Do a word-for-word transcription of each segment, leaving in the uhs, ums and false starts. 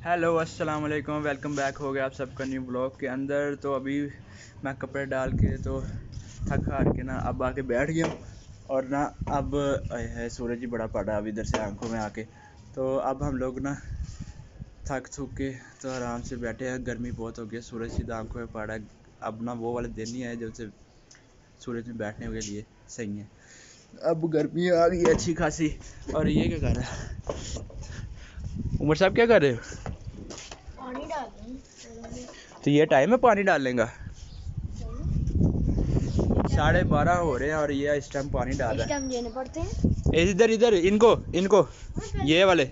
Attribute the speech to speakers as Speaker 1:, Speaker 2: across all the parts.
Speaker 1: Hello अस्सलाम वालेकुम, welcome back हो गया आप सबका न्यू ब्लॉग के अंदर। तो अभी मैं कपड़े डाल के तो थक हार के ना अब आके बैठ गया और ना अब है सूरज ही बड़ा पड़ा अभी इधर से आंखों में आके। तो अब हम लोग ना थक थक के तो आराम से बैठे हैं। गर्मी बहुत हो गई, सूरज सीधा आंखों में पड़ा है। अब ना वो वाले दिन नहीं आए जब से सूरज में बैठने के लिए सही है। अब गर्मी आ गई अच्छी खासी। और ये क्या कर रहा है उमर साहब, क्या कर रहे हो?
Speaker 2: पानी डाल रहे।
Speaker 1: तो ये टाइम है पानी डालने का? साढ़े बारह हो रहे हैं और ये इस टाइम पानी डाल रहा है।
Speaker 2: देने पड़ते हैं
Speaker 1: इधर इधर इनको इनको ये वाले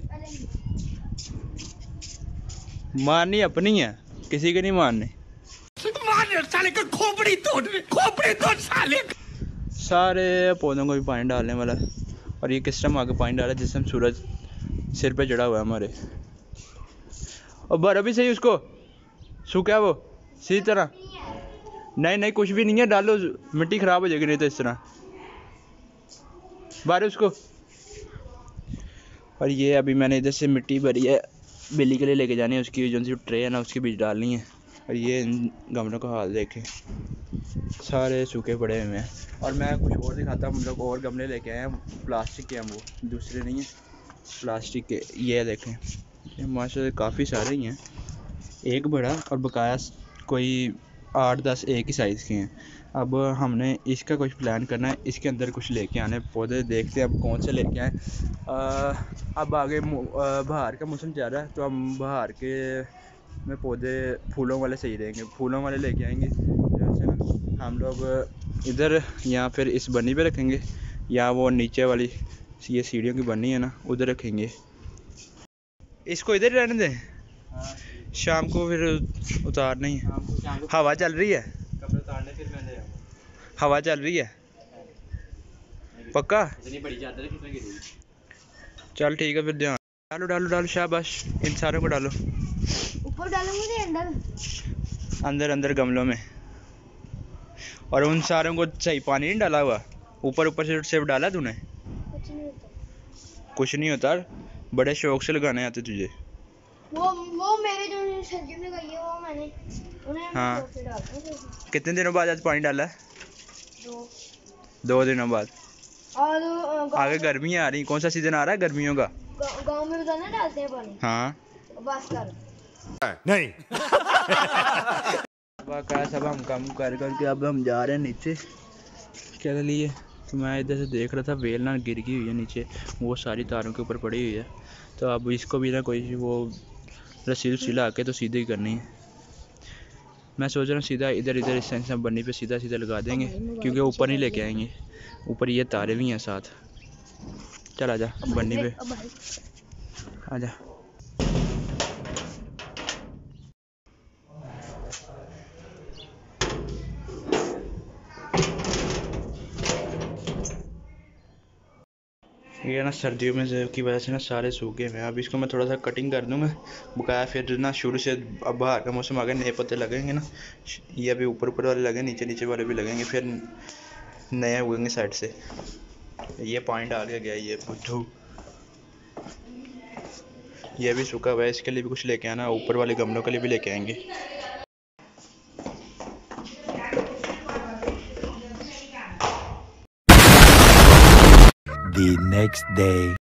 Speaker 1: मारनी अपनी है, किसी के नहीं मारने। साले का खोपड़ी तोड़ खोपड़ी तोड़ साले। सारे पौधों को भी पानी डालने वाला है। और ये किस टाइम आगे पानी डाला जिस टाइम सूरज सिर पे चढ़ा हुआ है हमारे। और बर अभी सही उसको सूखा वो सीधी तरह। नहीं नहीं कुछ भी नहीं है, डालो मिट्टी खराब हो जाएगी नहीं तो इस तरह बारे उसको। और ये अभी मैंने इधर से मिट्टी भरी है, बिल्ली के लिए लेके जानी है, उसकी जो सी ट्रे है ना उसके बीच डालनी है। और ये इन गमलों का हाल देखें, सारे सूखे पड़े हुए हैं। और मैं कुछ और दिखाता हूँ, हम लोग और गमले लेके आए हैं, प्लास्टिक के हैं, वो दूसरे नहीं हैं, प्लास्टिक के। ये देखें, ये माशाल्लाह काफ़ी सारे ही हैं, एक बड़ा और बकाया कोई आठ दस एक ही साइज़ के हैं। अब हमने इसका कुछ प्लान करना है, इसके अंदर कुछ लेके आने पौधे, देखते हैं अब कौन से लेके आए। अब आगे बहार का मौसम जा रहा है तो हम बहार के में पौधे फूलों वाले सही रहेंगे, फूलों वाले लेके आएंगे। जैसे ना हम लोग इधर या फिर इस बन्नी पे रखेंगे या वो नीचे वाली ये सीढ़ियों की बन्नी है ना उधर रखेंगे। इसको इधर रहने दें, शाम को फिर उतारना ही है। हवा चल रही है, कपड़े उतारने फिर मैं हवा चल रही है पक्का। इतनी बड़ी चादर है, कितने गिरेगी? चल ठीक है फिर ध्यान डालो डालो डालो, शाबाश, इन सारों को डालो।
Speaker 2: ऊपर डालूंगी अंदर
Speaker 1: अंदर अंदर गमलों में। और उन सारों को सही पानी नहीं डाला हुआ, ऊपर ऊपर से सिर्फ डाला तूने?
Speaker 2: कुछ नहीं होता,
Speaker 1: कुछ नहीं होता, बड़े शौक से लगाने आते तुझे।
Speaker 2: वो वो मेरे जो सब्जी में गई है वो मैंने उन्हें
Speaker 1: हाँ,
Speaker 2: से डालता हूं।
Speaker 1: कितने दिनों बाद आज पानी डाला है?
Speaker 2: दो
Speaker 1: दो दिनों बाद।
Speaker 2: और
Speaker 1: आगे गर्मियाँ आ रही, कौन सा सीजन आ रहा है गर्मियों का?
Speaker 2: गांव में बताना डालते हैं पानी।
Speaker 1: हाँ
Speaker 2: बस कर
Speaker 1: नहीं का सब हम काम कर करके अब हम जा रहे हैं नीचे के लिए। तो मैं इधर से देख रहा था वेल ना गिर गई हुई है नीचे, वो सारी तारों के ऊपर पड़ी हुई है। तो अब इसको भी ना कोई वो रस्सी रस्सी ला के तो सीधे ही करनी है। मैं सोच रहा हूँ सीधा इधर इधर इस साइड बन्नी पे सीधा सीधा लगा देंगे, क्योंकि ऊपर नहीं लेके आएंगे, ऊपर ये तारे भी हैं साथ। चल आजा बन्नी पे आजा। ये ना सर्दियों में की वजह से ना सारे सूखे हुए हैं। अब इसको मैं थोड़ा सा कटिंग कर दूंगा बकाया, फिर ना शुरू से अब बाहर का मौसम आ गया, नए पत्ते लगेंगे ना, ये अभी ऊपर ऊपर वाले लगे, नीचे नीचे वाले भी लगेंगे, फिर नए उगेंगे साइड से। ये पानी डाल के गया ये बुद्धू, ये भी सूखा हुआ है, इसके लिए भी कुछ लेके आना, ऊपर वाले गमलों के लिए भी लेके आएंगे।
Speaker 3: The next day.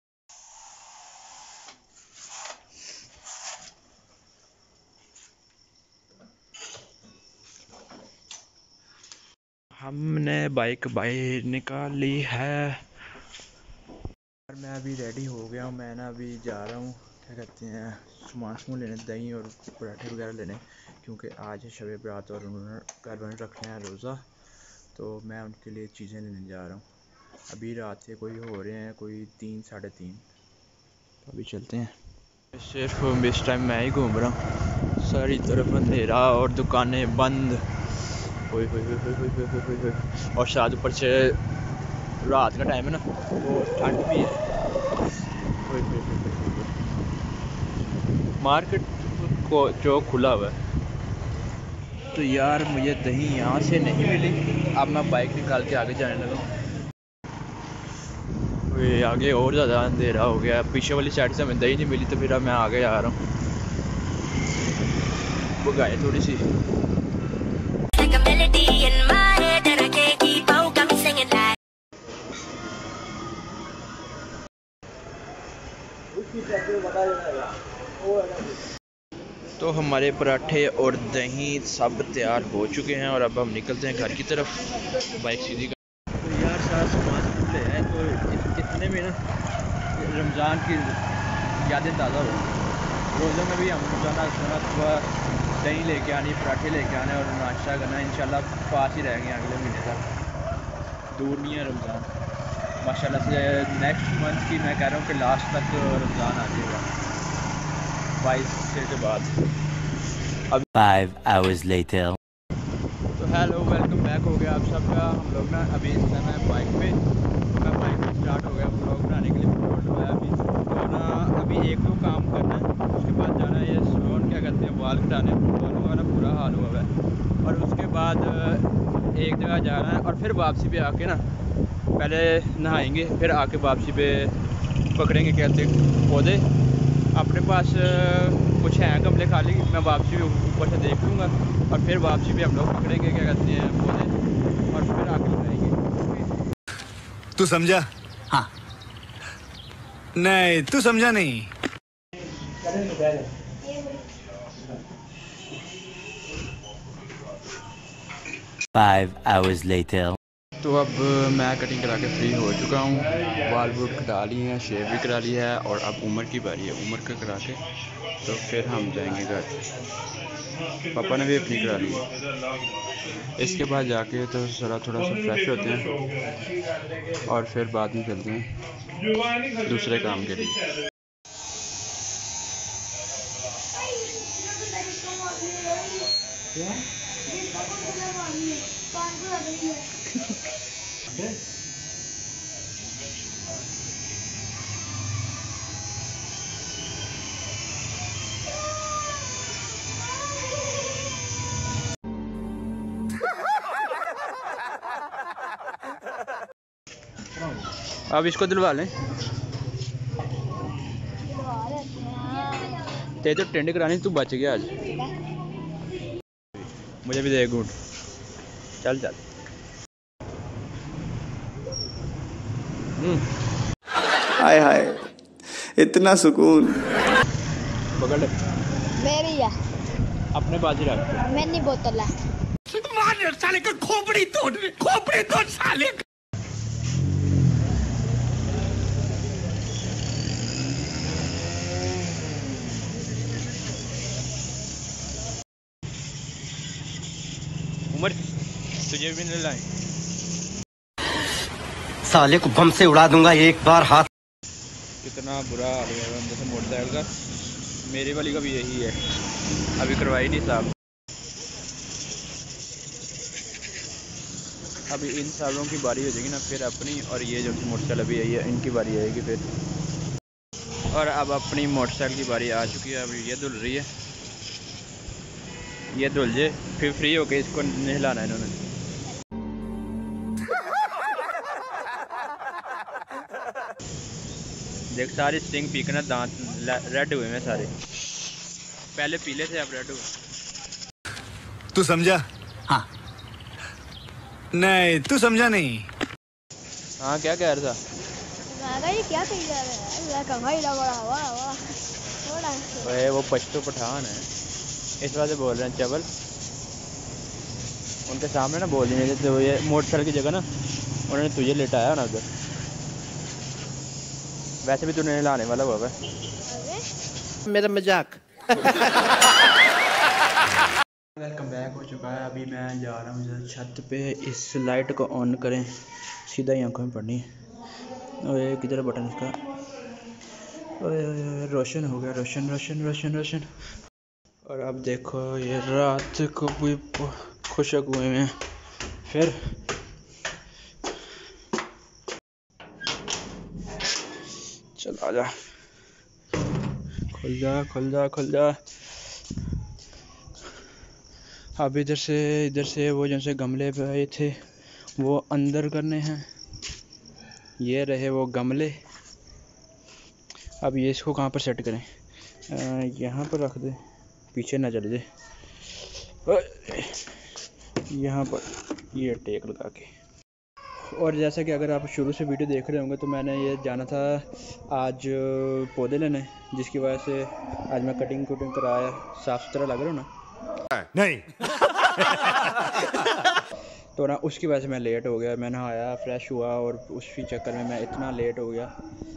Speaker 1: हमने बाइक बाहर निकाली है और मैं अभी रेडी हो गया हूँ। मैं ना अभी जा रहा हूँ क्या कहते हैं सामान सामान लेने, दही और पराठे वगैरह लेने, क्योंकि आज है शब बरात और उन्होंने घर में रखना है रोज़ा, तो मैं उनके लिए चीज़ें लेने जा रहा हूँ। अभी रात के कोई हो रहे हैं कोई तीन साढ़े तीन, तो अभी चलते हैं। सिर्फ इस टाइम मैं ही घूम रहा हूँ, सारी तरफ अंधेरा और दुकानें बंद, हुई हुई हुई हुई हुई हुई हुई हुई। और शायद ऊपर से रात का टाइम है ना, तो ठंड भी है। हुई हुई हुई हुई हुई। मार्केट को चौक खुला हुआ है। तो यार मुझे दही यहाँ से नहीं मिली, अब मैं बाइक निकाल के आगे जाने लगा। आगे और ज़्यादा अंधेरा हो गया, पीछे वाली साइड से हमें दही नहीं मिली, तो फिर मैं आगे आ रहा हूँ। भगाए थोड़ी सी। तो हमारे पराठे और दही सब तैयार हो चुके हैं और अब हम निकलते हैं घर की तरफ। बाइक सीधी कर तो यार सारा सामान ले आए तो इतने में ना रमज़ान की यादें ताज़ा हो। रोज़ों में भी हम रोज़ाना सोना सुबह दही लेके आनी, पराठे लेके आने और नाश्ता करना। इंशाल्लाह पास ही रहेंगे अगले महीने तक, दूर नहीं है रमज़ान माशाल्लाह से। नेक्स्ट मंथ की मैं कह रहा हूँ कि लास्ट तक रमज़ान आ जाएगा, बाईस के बाद। अब
Speaker 3: फाइव आवर्स लेटर।
Speaker 1: तो हेलो वेलकम बैक हो गया आप सबका। हम लोग ना अभी इस टाइम है बाइक पे, मैं बाइक पे स्टार्ट हो गया ब्लॉग बनाने के लिए फोल्ड हुआ है अभी। तो ना अभी एक दो काम करना है, उसके बाद जाना है ये सलोन क्या कहते हैं बाल कटाने, दोनों का ना बुरा हाल हुआ है। और उसके बाद एक जगह जाना है और फिर वापसी पे आके ना पहले नहाएंगे, फिर आके वापसी पे पकड़ेंगे कहते पौधे। अपने पास कुछ हैं गमले खाली, मैं वापसी पे ऊपर से देख लूँगा और फिर वापसी पे हम लोग पकड़ेंगे क्या कहते हैं पौधे और फिर आगे लगाएंगे।
Speaker 4: तू समझा? हाँ। नहीं तू समझा नहीं।
Speaker 3: Five hours later.
Speaker 1: तो अब मैं कटिंग करा के फ्री हो चुका हूँ, बाल बूट कटा लिए हैं, शेव भी करा लिया है और अब उमर की बारी है। उमर का करा के तो फिर हम जाएंगे घर। पापा ने भी अपनी करा ली है। इसके बाद जाके तो ज़रा थोड़ा सा फ्रेश होते हैं और फिर बाद में चलते हैं दूसरे काम के लिए। अब इसको दिलवा लें। ते तो टेंड करानी, तू बच गया आज। मुझे भी दे घूट, चल चल।
Speaker 5: हाय हाय इतना सुकून।
Speaker 1: पकड़ ले,
Speaker 2: मेरी है,
Speaker 1: अपने पास ही रख।
Speaker 2: मैंने बोतल है।
Speaker 4: मार साले का खोपड़ी तोड़, खोपड़ी तोड़ साले।
Speaker 1: उमर तुझे भी नहीं लाए।
Speaker 3: साले को बम से उड़ा दूंगा एक बार हाथ।
Speaker 1: कितना बुरा हाल है अंदर से मोटरसाइकिल का। मेरी वाली का भी यही है, अभी करवाई नहीं साहब। अभी इन सालों की बारी हो जाएगी ना फिर अपनी, और ये जो मोटरसाइकिल अभी यही है इनकी बारी आएगी फिर। और अब अपनी मोटरसाइकिल की बारी आ चुकी है, अभी ये धुल रही है। ये धुल जाए फिर फ्री होके इसको नहलाना है इन्होंने। देख सारे स्टिंग पी के ना दांत रेड हुए हैं सारे, पहले पीले थे अब रेड हुए।
Speaker 4: तू समझा? हाँ। नहीं तू समझा नहीं।
Speaker 1: हाँ क्या कह रहा था?
Speaker 2: मैं ये क्या कही जा रहा है? मैं कहा ही ना बड़ा वाह वाह थोड़ा।
Speaker 1: ओए वो पश्तो पठान है, इस वजह से बोल रहे हैं चवल। उनके सामने ना बोल नहीं देते। तो ये मोटरसाइकिल की जगह ना उन्होंने तुझे लेटाया ना उधर। वैसे भी तू नहलाने वाला हुआ है।
Speaker 3: मेरा मजाक।
Speaker 1: वेलकम बैक हो चुका है। अभी मैं जा रहा हूँ छत पे। इस लाइट को ऑन करें, सीधा ही आंखों में पड़नी है। ओए किधर है बटन इसका? ओए ओए रोशन हो गया, रोशन रोशन रोशन रोशन। और अब देखो ये रात को भी खुशक हुए हैं। फिर चल आजा, खुल जा खुल जा खुल जा। अब इधर से इधर से वो जैसे गमले पे आए थे वो अंदर करने हैं। ये रहे वो गमले। अब ये इसको कहाँ पर सेट करें? यहाँ पर रख दे, पीछे ना चले जाए। यहाँ पर ये टेक लगा के। और जैसा कि अगर आप शुरू से वीडियो देख रहे होंगे तो मैंने ये जाना था आज पौधे लेने, जिसकी वजह से आज मैं कटिंग कुटिंग कराया। साफ़ सुथरा लग रहा हूँ ना?
Speaker 4: नहीं।
Speaker 1: तो ना उसकी वजह से मैं लेट हो गया। मैं नहाया, फ्रेश हुआ और उसी चक्कर में मैं इतना लेट हो गया।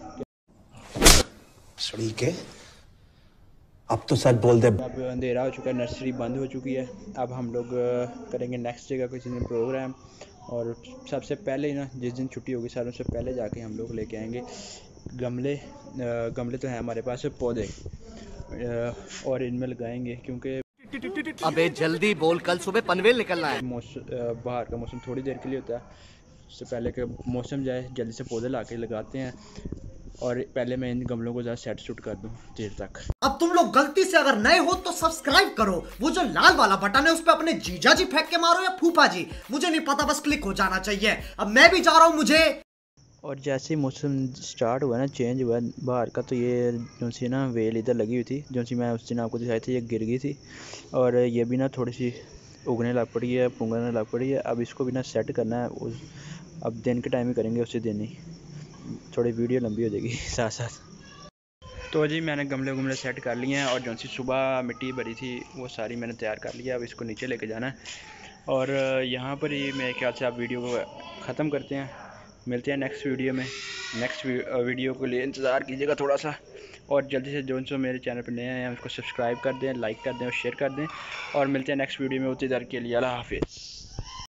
Speaker 3: सड़ी के अब तो सच बोल दे।
Speaker 1: अब अंधेरा हो चुका है, नर्सरी बंद हो चुकी है। अब हम लोग करेंगे नेक्स्ट जगह किसी दिन प्रोग्राम, और सबसे पहले ना जिस दिन छुट्टी होगी सारों से पहले जाके हम लोग लेके आएंगे गमले। गमले तो हैं हमारे पास, पौधे, और इनमें लगाएंगे क्योंकि
Speaker 3: अबे जल्दी बोल, कल सुबह पनवेल निकलना है।
Speaker 1: मौसम बाहर का मौसम थोड़ी देर के लिए होता है, उससे पहले कि मौसम जाए जल्दी से पौधे ला के लगाते हैं। और पहले मैं इन गमलों को ज़्यादा सेट शूट कर दूँ देर तक।
Speaker 6: अब तुम लोग गलती से अगर नए हो तो सब्सक्राइब करो, वो जो लाल वाला बटन है उस पर अपने जीजा जी फेंक के मारो या फूफा जी, मुझे नहीं पता, बस क्लिक हो जाना चाहिए। अब मैं भी जा रहा हूँ मुझे।
Speaker 1: और जैसे ही मौसम स्टार्ट हुआ ना, चेंज हुआ बाहर का, तो ये जो सी ना वेल इधर लगी हुई थी, जो सी मैं उस दिन आपको दिखाई थी, ये गिर गई थी और ये भी ना थोड़ी सी उगने लग पड़ी है, पुंगने लग पड़ी है। अब इसको भी ना सेट करना है, उस अब दिन के टाइम ही करेंगे, उसी दिन ही। थोड़ी वीडियो लंबी हो जाएगी साथ साथ। तो जी मैंने गमले गुमले सेट कर लिए हैं, और जो सी सुबह मिट्टी भरी थी वो सारी मैंने तैयार कर लिया। अब इसको नीचे लेके जाना है, और यहाँ पर ही मेरे ख्याल से आप वीडियो को ख़त्म करते हैं। मिलते हैं नेक्स्ट वीडियो में। नेक्स्ट वीडियो के लिए इंतज़ार कीजिएगा थोड़ा सा, और जल्दी से जो जो मेरे चैनल पर नए हैं उसको सब्सक्राइब कर दें, लाइक कर दें और शेयर कर दें। और मिलते हैं नेक्स्ट वीडियो में, उतनी देर के लिए अल्लाह हाफिज़।